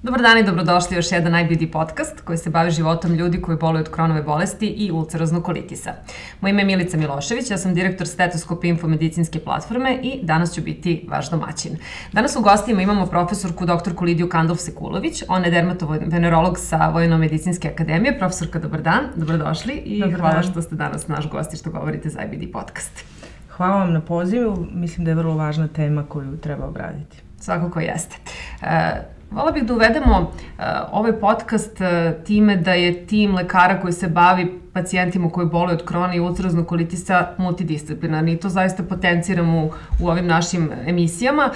Dobar dan i dobrodošli u još jedan IBD podcast koji se bavi životom ljudi koji boluju od Kronove bolesti i ulceroznog kolitisa. Moje ime je Milica Milošević, ja sam direktor Stetoskop infomedicinske platforme i danas ću biti vaš domaćin. Danas u gostima imamo profesorku doktorku Lidiju Kandov-Sekulović, ona je dermatovenerolog sa Vojno-medicinske akademije. Profesorka, dobar dan, dobrodošli i hvala što ste danas naš gost i što govorite za IBD podcast. Hvala vam na pozivu, mislim da je vrlo važna tema koju treba obraditi. Svakako jeste. Vola bih da uvedemo ovaj podcast time da je tim lekara koji se bavi pacijentima koji boluju od krone i ulceroznog kolitisa multidisciplinarni i to zaista potenciramo u ovim našim emisijama.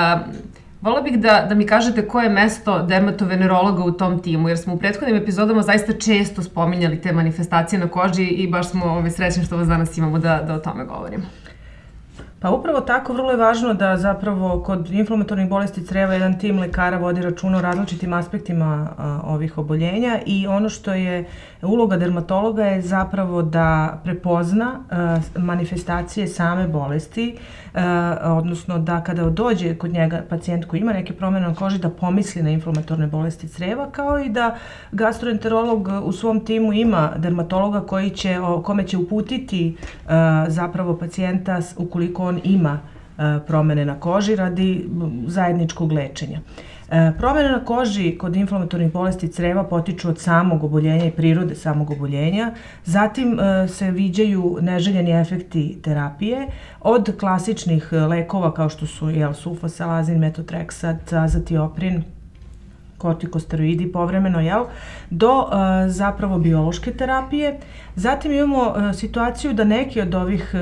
Vola bih da mi kažete koje je mesto dermatovenerologa u tom timu, jer smo u prethodnim epizodama zaista često spominjali te manifestacije na koži i baš smo srećni što vas danas imamo da o tome govorimo. Pa upravo tako, vrlo je važno da zapravo kod inflamatornih bolesti creva jedan tim lekara vodi računa o različitim aspektima ovih oboljenja i ono što je uloga dermatologa je zapravo da prepozna manifestacije same bolesti, odnosno da kada dođe kod njega pacijent koji ima neke promjene na koži da pomisli na inflamatorne bolesti creva, kao i da gastroenterolog u svom timu ima dermatologa kome će uputiti zapravo pacijenta ukoliko on ima promjene na koži radi zajedničkog lečenja. Promjene na koži kod inflamatornih bolesti creva potiču od samog oboljenja i prirode samog oboljenja. Zatim se viđaju neželjeni efekti terapije od klasičnih lekova kao što su sulfasalazin, metotreksat, azatioprin, kortikosteroidi povremeno, do zapravo biološke terapije. Zatim imamo situaciju da neki od ovih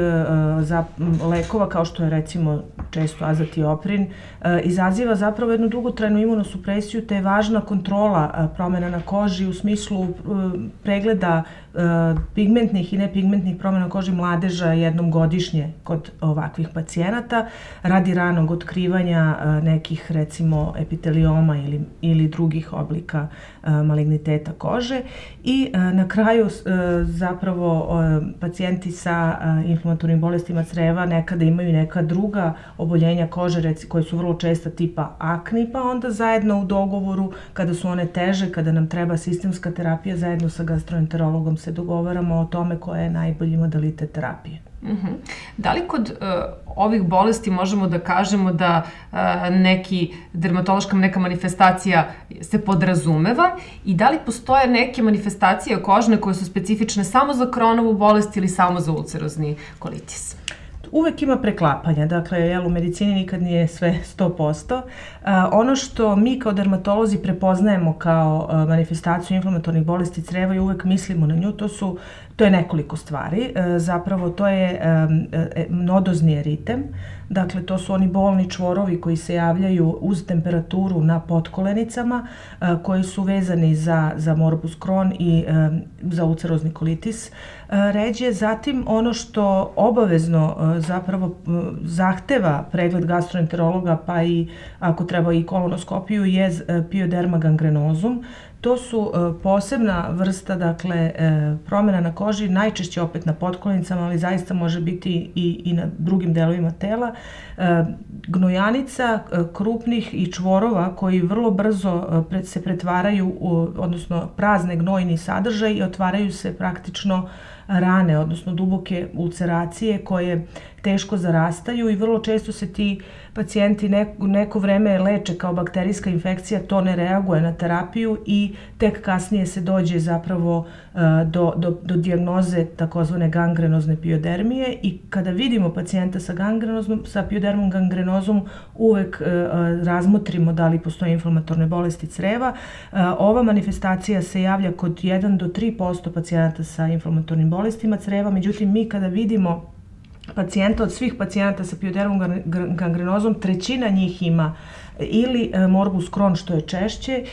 lekova, kao što je recimo često azatioprin, izaziva zapravo jednu dugotrajnu imunosupresiju, te je važna kontrola promjena na koži u smislu pregleda pigmentnih i nepigmentnih promjena na koži mladeža jednom godišnje kod ovakvih pacijenata radi ranog otkrivanja nekih recimo epitelioma ili drugih oblika maligniteta kože i na kraju zapravo pacijenti sa inflamatornim bolestima creva nekada imaju neka druga oboljenja kože koje su vrlo česta tipa akni, pa onda zajedno u dogovoru kada su one teže, kada nam treba sistemska terapija, zajedno sa gastroenterologom se dogovaramo o tome koja je najbolji modalitet terapije. Da li kod ovih bolesti možemo da kažemo da neka manifestacija se podrazumeva i da li postoje neke manifestacije kožne koje su specifične samo za Kronovu bolest ili samo za ulcerozni kolitis? Uvek ima preklapanja, dakle u medicini nikad nije sve 100%. Ono što mi kao dermatolozi prepoznajemo kao manifestaciju inflamatornih bolesti creva i uvek mislimo na nju, to je nekoliko stvari. Zapravo to je nodozni eritem, dakle to su oni bolni čvorovi koji se javljaju uz temperaturu na potkolenicama koji su vezani za morbus Crohn i za ulcerozni kolitis ređe. Zatim ono što obavezno zapravo zahteva pregled gastroenterologa pa i ako treba i kolonoskopiju je pioderma gangrenosum. To su posebna vrsta, dakle, promjena na koži, najčešće opet na potkolenicama, ali zaista može biti i na drugim delovima tela. Gnojanica krupnih i čvorova koji vrlo brzo se pretvaraju, odnosno prazne gnojni sadržaj i otvaraju se praktično rane, odnosno duboke ulceracije koje teško zarastaju i vrlo često se ti pacijenti neko vreme leče kao bakterijska infekcija, to ne reaguje na terapiju i tek kasnije se dođe zapravo do dijagnoze takozvane gangrenozne piodermije i kada vidimo pacijenta sa piodermom gangrenozom uvek razmotrimo da li postoje inflamatorne bolesti creva. Ova manifestacija se javlja kod 1 do 3% pacijenata sa inflamatornim bolestima creva, međutim mi kada vidimo pacijenta od svih pacijenata sa piodermom gangrenozom, trećina njih ima ili morbus Crohn što je češće,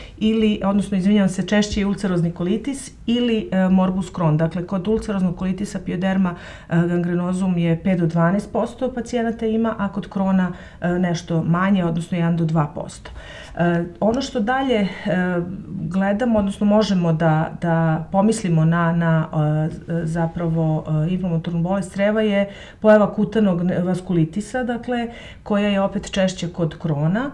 češće je ulcerozni kolitis ili morbus Crohn. Dakle, kod ulceroznog kolitisa pioderma gangrenozum je 5 do 12% pacijenata ima, a kod Crohna nešto manje, odnosno 1 do 2%. Ono što dalje gledamo, odnosno možemo da pomislimo na zapravo inflamatornu bolest creva je pojava kutanog vaskulitisa, dakle, koja je opet češće kod krona,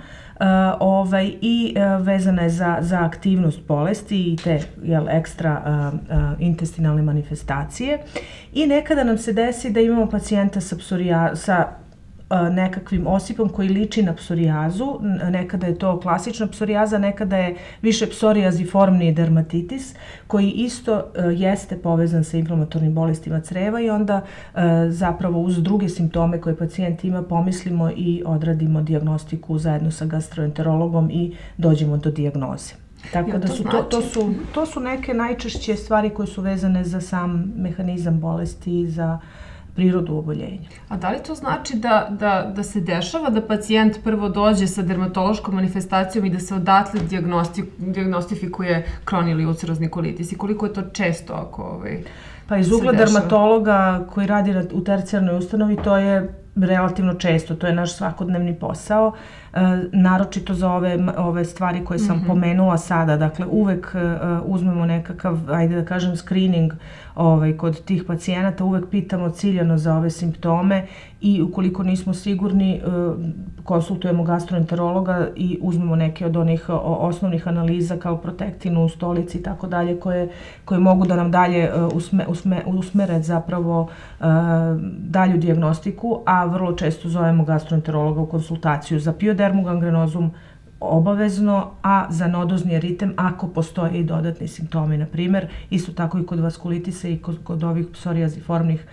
i vezana je za aktivnost bolesti i te ekstra intestinalne manifestacije. I nekada nam se desi da imamo pacijenta sa nekakvim osipom koji liči na psorijazu, nekada je to klasična psorijaza, nekada je više psorijaziformni dermatitis, koji isto jeste povezan sa inflamatornim bolestima creva i onda zapravo uz druge simptome koje pacijent ima pomislimo i odradimo dijagnostiku zajedno sa gastroenterologom i dođemo do dijagnoze. Tako da to su neke najčešće stvari koje su vezane za sam mehanizam bolesti i za prirodu oboljenja. A da li to znači da se dešava da pacijent prvo dođe sa dermatološkom manifestacijom i da se odatle dijagnostifikuje kron ili ulcerozni kolitis? I koliko je to često ako Pa iz ugla dermatologa koji radi u tercijarnoj ustanovi to je relativno često, to je naš svakodnevni posao, naročito za ove stvari koje sam pomenula sada. Dakle, uvek uzmemo nekakav, ajde da kažem, screening kod tih pacijenata, uvek pitamo ciljano za ove simptome i ukoliko nismo sigurni, konsultujemo gastroenterologa i uzmemo neke od onih osnovnih analiza kao protektinu, stolici i tako dalje, koje mogu da nam dalje usmere zapravo dalju dijagnostiku, a vrlo često zovemo gastroenterologa u konsultaciju za piodermu gangrenozum obavezno, a za nodozni eritem ako postoje i dodatni simptomi, na primjer, isto tako i kod vaskulitisa i kod ovih psorijaziformnih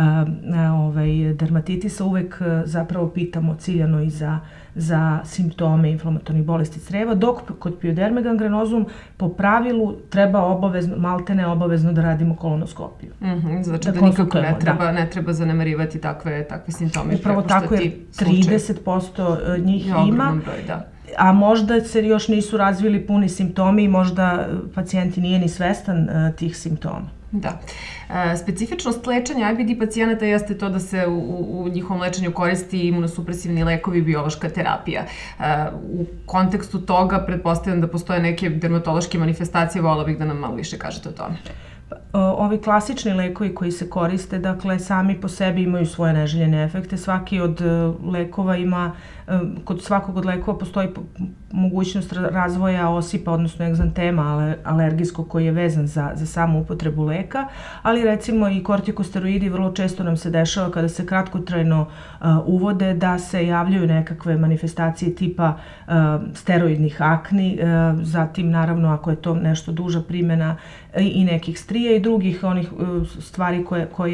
dermatitisa, uvek zapravo pitamo ciljano i za simptome inflamatornih bolesti creva, dok kod pioderme gangrenozum po pravilu treba obavezno, maltene obavezno da radimo kolonoskopiju. Znači da nikako ne treba zanemarivati takve simptome. Upravo tako je 30% njih ima. Ogroman broj, da. A možda se još nisu razvili puni simptomi i možda pacijenti nije ni svestan tih simptoma. Da. Specifičnost lečenja IBD pacijenata jeste to da se u njihovom lečenju koristi imunosupresivni lekovi i biološka terapija. U kontekstu toga pretpostavljam da postoje neke dermatološke manifestacije, volila bih da nam malo više kažete o tome. Ovi klasični lekovi koji se koriste, dakle, sami po sebi imaju svoje neželjene efekte. Svaki od lekova ima, kod svakog od lekova postoji mogućnost razvoja osipa, odnosno egzantema alergijskog koji je vezan za samu upotrebu leka, ali recimo i kortikosteroidi vrlo često nam se dešava kada se kratkotrajno uvode da se javljaju nekakve manifestacije tipa steroidnih akni, zatim naravno ako je to nešto duža primjena i nekih strija i drugih onih stvari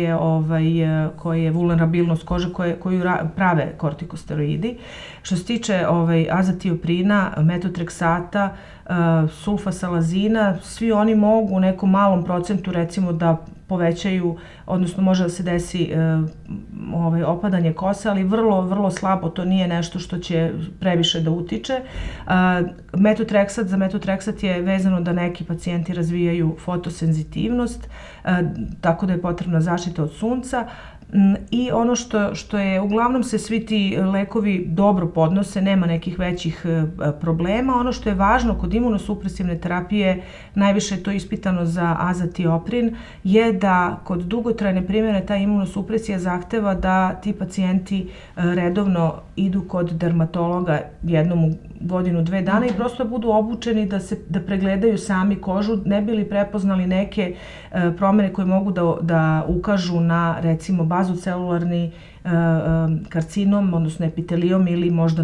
koje vulnerabilnost kože koju prave kortikosteroidi. Što se tiče azatioprina, metotreksata, sulfasalazina, svi oni mogu u nekom malom procentu recimo da povećaju, odnosno može da se desi opadanje kose, ali vrlo, vrlo slabo, to nije nešto što će previše da utiče. Za metotreksat je vezano da neki pacijenti razvijaju fotosenzitivnost, tako da je potrebna zaštita od sunca. I ono što je, uglavnom se svi ti lekovi dobro podnose, nema nekih većih problema. Ono što je važno kod imunosupresivne terapije, najviše je to ispitano za azatioprin, je da kod dugotrajne primjene ta imunosupresija zahteva da ti pacijenti redovno idu kod dermatologa jednom u godinu, 2 dana i prosto budu obučeni da pregledaju sami kožu, ne bi li prepoznali neke promjene koje mogu da ukažu na recimo bazocelularni karcinom, odnosno epitelijom ili možda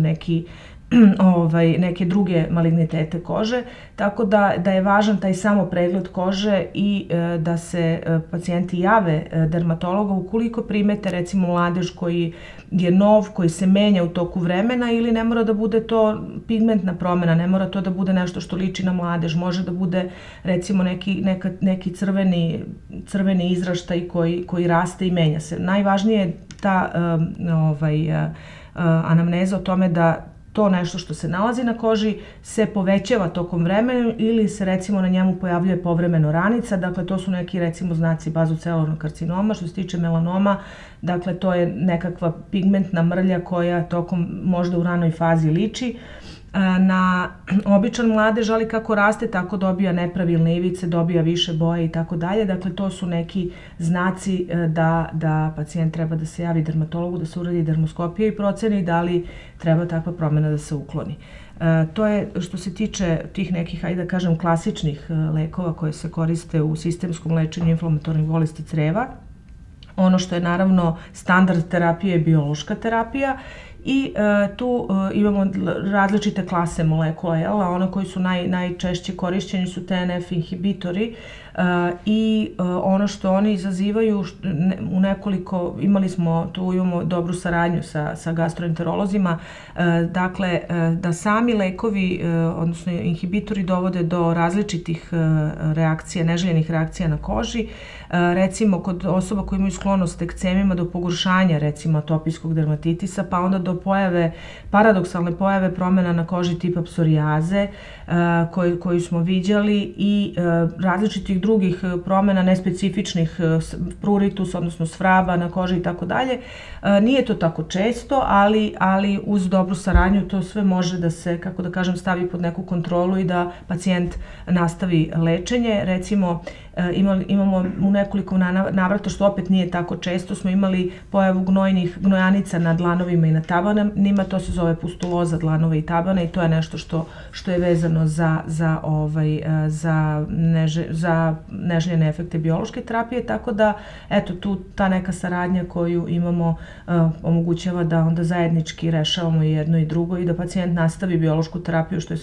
neke druge malignitete kože, tako da je važan taj samo pregled kože i da se pacijenti jave dermatologu ukoliko primete recimo mladež koji je nov, koji se menja u toku vremena ili ne mora da bude to pigmentna promjena, ne mora to da bude nešto što liči na mladež, može da bude recimo neki crveni izraštaj koji raste i menja se. Najvažnije je ta anamneza o tome da to nešto što se nalazi na koži se povećava tokom vremena ili se recimo na njemu pojavljuje povremeno ranica, dakle to su neki recimo znaci bazocelularnog karcinoma. Što se tiče melanoma, dakle to je nekakva pigmentna mrlja koja tokom možda u ranoj fazi liči na običan mladež, ali kako raste, tako dobija nepravilne ivice, dobija više boje i tako dalje. Dakle, to su neki znaci da pacijent treba da se javi dermatologu, da se uradi dermoskopija i proceni da li treba takva promjena da se ukloni. To je što se tiče tih nekih, ajde da kažem, klasičnih lekova koje se koriste u sistemskom lečenju inflamatornih bolesti creva. Ono što je naravno standard terapije je biološka terapija i tu imamo različite klase molekula, a one koji su najčešće korišćeni su TNF inhibitori i ono što oni izazivaju u nekoliko, imamo dobru saradnju sa gastroenterolozima, dakle da sami lekovi, odnosno inhibitori dovode do različitih reakcija, neželjenih reakcija na koži, recimo kod osoba koji imaju sklonost ekcemima do pogoršanja recimo atopijskog dermatitisa, pa onda do paradoksalne pojave promjena na koži tipa psorijaze koju smo viđali i različitih drugih promjena nespecifičnih pruritus, odnosno svraba na koži i tako dalje. Nije to tako često, ali uz dobru saradnju to sve može da se, kako da kažem, stavi pod neku kontrolu i da pacijent nastavi lečenje. Recimo, imamo u nekoliko navrata, što opet nije tako često, smo imali pojavu gnojanica na dlanovima i na tabanima, to se zove pustuloza dlanova i tabana i to je nešto što je vezano za neželjene efekte biološke terapije, tako da, eto, tu ta neka saradnja koju imamo omogućava da onda zajednički rešavamo i jedno i drugo i da pacijent nastavi biološku terapiju, što je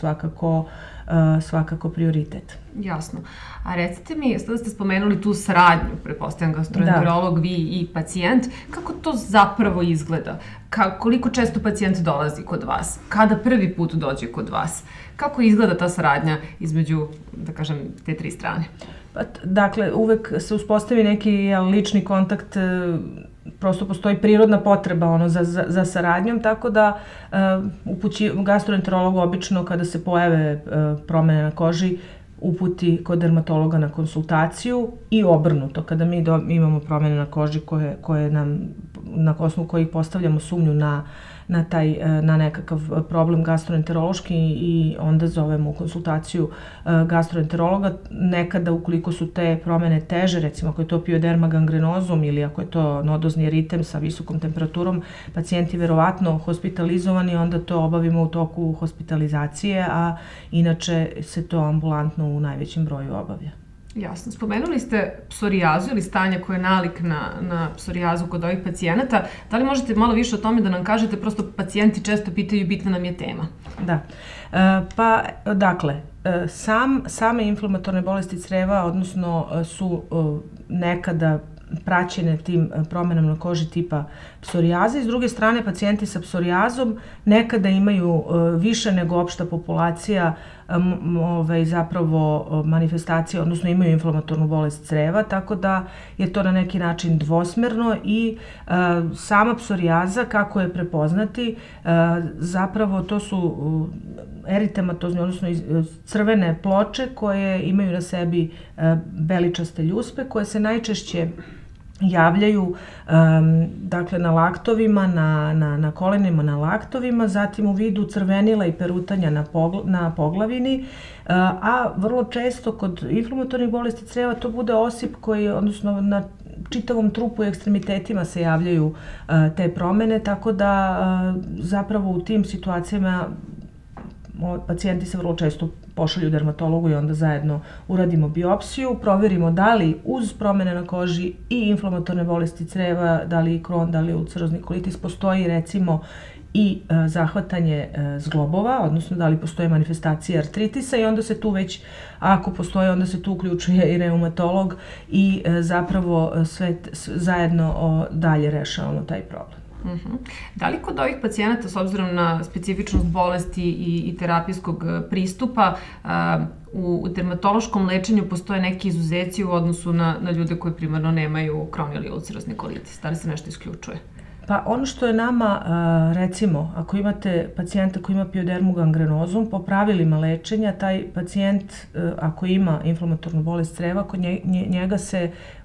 svakako prioritet. Jasno. A recite mi, sada ste spomenuli tu saradnju, pretpostavljam gastroenterolog, vi i pacijent, kako to zapravo izgleda? Koliko često pacijent dolazi kod vas? Kada prvi put dođe kod vas? Kako izgleda ta saradnja između, da kažem, te tri strane? Dakle, uvek se uspostavi neki lični kontakt, prosto postoji prirodna potreba za saradnjom, tako da gastroenterolog obično kada se pojave promjene na koži uputi kod dermatologa na konsultaciju i obrnuto. Kada mi imamo promjene na koži na osnovu kojih postavljamo sumnju na nekakav problem gastroenterološki i onda zovemo u konsultaciju gastroenterologa. Nekada, ukoliko su te promjene teže, recimo ako je to pioderma gangrenozum ili ako je to nodozni eritem sa visokom temperaturom, pacijenti verovatno hospitalizovani, onda to obavimo u toku hospitalizacije, a inače se to ambulantno u najvećem broju obavlja. Jasno. Spomenuli ste psorijazu ili stanje koje je nalik na psorijazu kod ovih pacijenata. Da li možete malo više o tome da nam kažete? Prosto pacijenti često pitaju, bitna nam je tema. Da. Pa, dakle, same inflamatorne bolesti creva, odnosno su nekada praćene tim promjenama na koži tipa psorijaze. S druge strane, pacijenti sa psorijazom nekada imaju više nego opšta populacija zapravo manifestacije, odnosno imaju inflamatornu bolest creva, tako da je to na neki način dvosmerno i sama psorijaza, kako je prepoznati, zapravo to su eritematozni, odnosno crvene ploče koje imaju na sebi beličaste ljuspe, koje se najčešće javljaju dakle na laktovima, na kolenima na laktovima, zatim u vidu crvenila i perutanja na poglavini, a vrlo često kod inflamatornih bolesti creva to bude osip koji, odnosno na čitavom trupu i ekstremitetima se javljaju te promjene, tako da zapravo u tim situacijama pacijenti se vrlo često pošalju dermatologu i onda zajedno uradimo biopsiju, proverimo da li uz promjene na koži i inflamatorne bolesti creva, da li Crohn, da li ulcerozni kolitis, postoji recimo i zahvatanje zglobova, odnosno da li postoje manifestacije artritisa i onda se tu već, ako postoje, onda se tu uključuje i reumatolog i zapravo sve zajedno dalje rešavamo taj problem. Da li kod ovih pacijenata, s obzirom na specifičnost bolesti i terapijskog pristupa, u dermatološkom lečenju postoje neki izuzeci u odnosu na ljude koji primarno nemaju Crohn ili ulcerozni kolitis? Da li se nešto isključuje? Pa ono što je nama, recimo, ako imate pacijenta koji ima piodermu gangrenozum, po pravilima lečenja, taj pacijent, ako ima inflamatornu bolest creva, kod njega se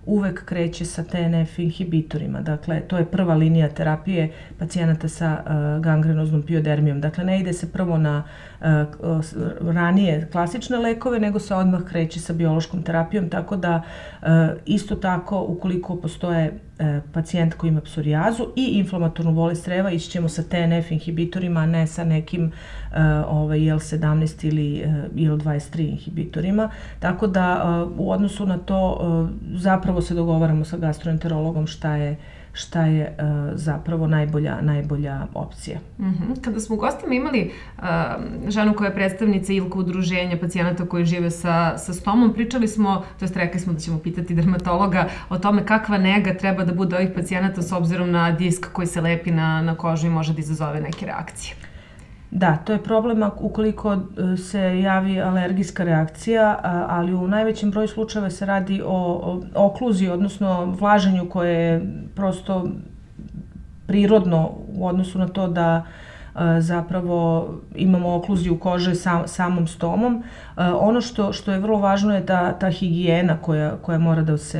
uvek kreće sa TNF inhibitorima. Dakle, to je prva linija terapije pacijenata sa gangrenoznom piodermijom. Dakle, ne ide se prvo na ranije klasične lekove, nego se odmah kreće sa biološkom terapijom, tako da isto tako, ukoliko postoje pacijent koji ima psorijazu i inflamatornu bolest creva, ići ćemo sa TNF inhibitorima, a ne sa nekim IL-17 ili IL-23 inhibitorima. Tako da u odnosu na to zapravo se dogovaramo sa gastroenterologom šta je zapravo najbolja opcija. Kada smo u gostima imali ženu koja je predstavnica ILKA udruženja pacijenata koji žive sa stomom, pričali smo, to jest rekli smo da ćemo pitati dermatologa o tome kakva nega treba da bude ovih pacijenata s obzirom na disk koji se lepi na kožu i može da izazove neke reakcije. Da, to je problem ukoliko se javi alergijska reakcija, ali u najvećem broju slučajeva se radi o okluziji, odnosno vlaženju koje je prosto prirodno u odnosu na to da zapravo imamo okluziju kože samom stomom. Ono što je vrlo važno je ta higijena koja mora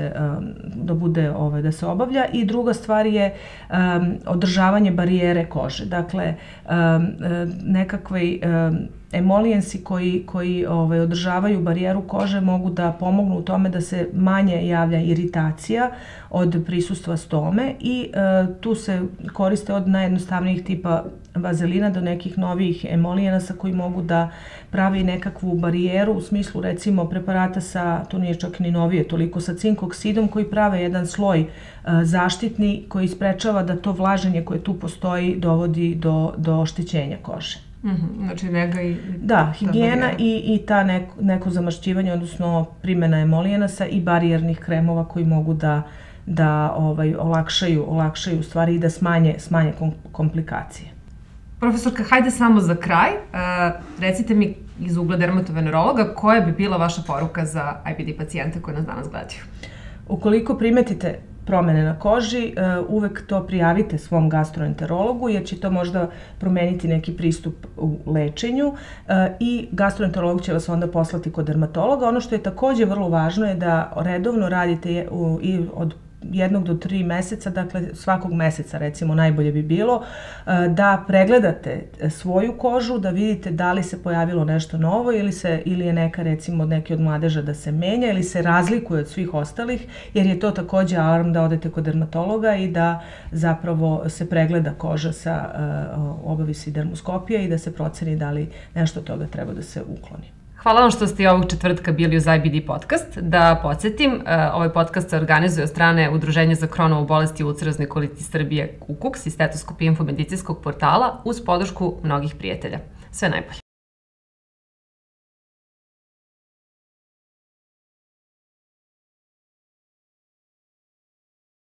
da se obavlja, i druga stvar je održavanje barijere kože. Dakle, nekakvi emolijensi koji održavaju barijeru kože mogu da pomognu u tome da se manje javlja iritacija od prisustva stome, i tu se koriste od najjednostavnijih tipa vazelina do nekih novijih emolijenasa koji mogu da pravi nekakvu barijeru, u smislu recimo preparata to nije čak ni novije toliko, sa cinkoksidom, koji prave jedan sloj zaštitni koji sprečava da to vlaženje koje tu postoji dovodi do oštećenja kože. Znači nega i... Da, higijena i ta neko zamašćivanje, odnosno primjena emolijenasa i barijernih kremova koji mogu da olakšaju stvari i da smanje komplikacije. Profesorka, hajde samo za kraj, recite mi iz ugla dermatovenerologa koja bi bila vaša poruka za IBD pacijente koji nas danas gledaju? Ukoliko primetite promene na koži, uvek to prijavite svom gastroenterologu, jer će to možda promeniti neki pristup u lečenju, i gastroenterolog će vas onda poslati kod dermatologa. Ono što je takođe vrlo važno je da redovno radite od 1 do 3 meseca, dakle svakog meseca recimo najbolje bi bilo da pregledate svoju kožu, da vidite da li se pojavilo nešto novo ili je neka recimo neki od mladeža da se menja ili se razlikuje od svih ostalih, jer je to takođe alarm da odete kod dermatologa i da zapravo se pregleda koža, obavi se dermoskopija i da se proceni da li nešto od toga treba da se ukloni. Hvala vam što ste i ovog četvrtka bili uz IBD podcast. Da podsjetim, ovaj podcast se organizuje od strane Udruženja za Crohnovu bolest i ulcerazni kolitis Srbije UKUKS i Stetoskopije infomedicinskog portala uz podršku mnogih prijatelja. Sve najbolje.